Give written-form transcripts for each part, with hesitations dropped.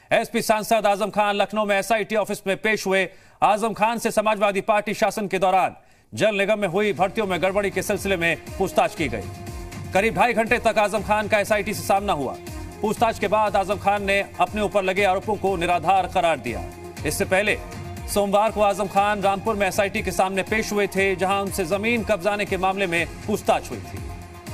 SP सांसद आजम खान लखनऊ में SIT office में पेश हुए। आजम खान से समाजवादी पार्टी शासन के दौरान जल निगम में हुई भर्तियों में गड़बड़ी के सिलसिले में पूछताछ की गई। करीब 2.5 घंटे तक आजम खान का एसआईटी से सामना हुआ। पूछताछ के बाद आजम खान ने अपने ऊपर लगे आरोपों को निराधार करार दिया। इससे पहले सोमवार को आजम खान रामपुर में एसआईटी के सामने पेश हुए थे, जहां उनसे जमीन कब्जाने के मामले में पूछताछ हुई थी।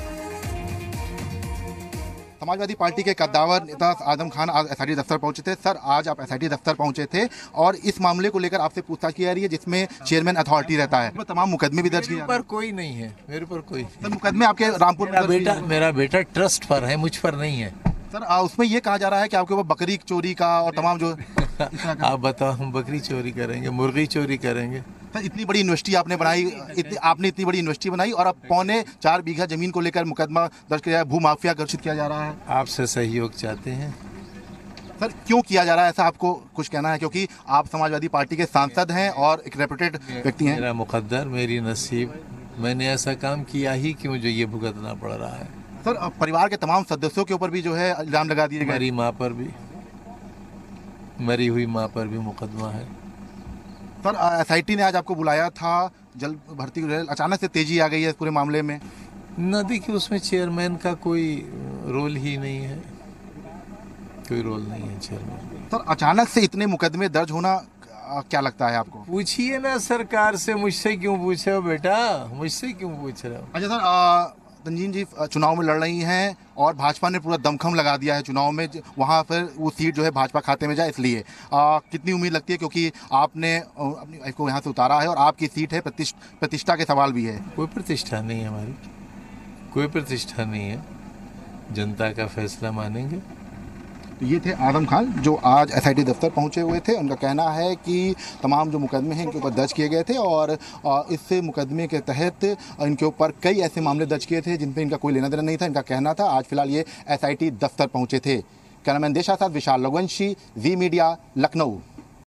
समाजवादी पार्टी के कद्दावर नेता आजम खान आज एसआईटी दफ्तर पहुंचे थे। सर, आज आप एसआईटी दफ्तर पहुंचे थे और इस मामले को लेकर आपसे पूछताछ की जा रही है, जिसमें चेयरमैन अथॉरिटी रहता है। तमाम मुकदमे भी दर्ज किए। मेरे पर कोई नहीं है, मेरे पर कोई। सर, मुकदमे आपके रामपुर में मेरा बेटा ट्रस्ट पर है, मुझ पर नहीं है। सर, उसमें ये कहा जा रहा है कि आपके ऊपर बकरी चोरी का और तमाम जो आप बताओ, हम बकरी चोरी करेंगे, मुर्गी चोरी करेंगे? सर, इतनी बड़ी यूनिवर्सिटी आपने बनाई, आपने इतनी बड़ी यूनिवर्सिटी बनाई और अब 4.25 बीघा जमीन को लेकर मुकदमा दर्ज किया है, भूमाफिया घोषित किया जा रहा है। आपसे सहयोग चाहते हैं। सर, क्यों किया जा रहा है ऐसा, आपको कुछ कहना है? क्योंकि आप समाजवादी पार्टी के सांसद हैं और एक रेपुटेड व्यक्ति हैं। मेरा मुकद्दर, मेरी नसीब, मैंने ऐसा काम किया ही कि मुझे ये भुगतना पड़ रहा है। सर, परिवार के तमाम सदस्यों के ऊपर भी जो है इल्जाम लगा दिए गए। मेरी माँ पर भी, मरी हुई माँ पर भी मुकदमा है। सर, एसआईटी ने आज आपको बुलाया था जल भर्ती को, अचानक से तेजी आ गई है इस पूरे मामले में। न देखिए, उसमें चेयरमैन का कोई रोल ही नहीं है, कोई रोल नहीं है चेयरमैन। सर, अचानक से इतने मुकदमे दर्ज होना क्या लगता है आपको? पूछिए ना सरकार से, मुझसे क्यों पूछ रहे हो बेटा, मुझसे क्यों पूछ रहे हो? अच्छा सर, तंजीन जी चुनाव में लड़ रही हैं और भाजपा ने पूरा दमखम लगा दिया है चुनाव में, वहाँ पर वो सीट जो है भाजपा खाते में जाए, इसलिए कितनी उम्मीद लगती है? क्योंकि आपने अपनी वाइफ को यहाँ से उतारा है और आपकी सीट है, प्रतिष्ठा के सवाल भी है। कोई प्रतिष्ठा नहीं है हमारी, कोई प्रतिष्ठा नहीं है। जनता का फैसला मानेंगे। तो ये थे आजम खान जो आज एसआईटी दफ्तर पहुंचे हुए थे। उनका कहना है कि तमाम जो मुकदमे हैं इनके ऊपर दर्ज किए गए थे और इस मुकदमे के तहत इनके ऊपर कई ऐसे मामले दर्ज किए थे जिन पे इनका कोई लेना देना नहीं था। इनका कहना था आज फिलहाल ये एसआईटी दफ्तर पहुंचे थे। कैमरामैन देशा साथ विशाल रघुवंशी, वी मीडिया, लखनऊ।